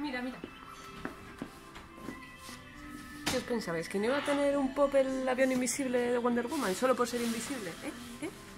Mira, mira. ¿Qué os pensabais? ¿Que no iba a tener un pop el avión invisible de Wonder Woman solo por ser invisible? ¿Eh?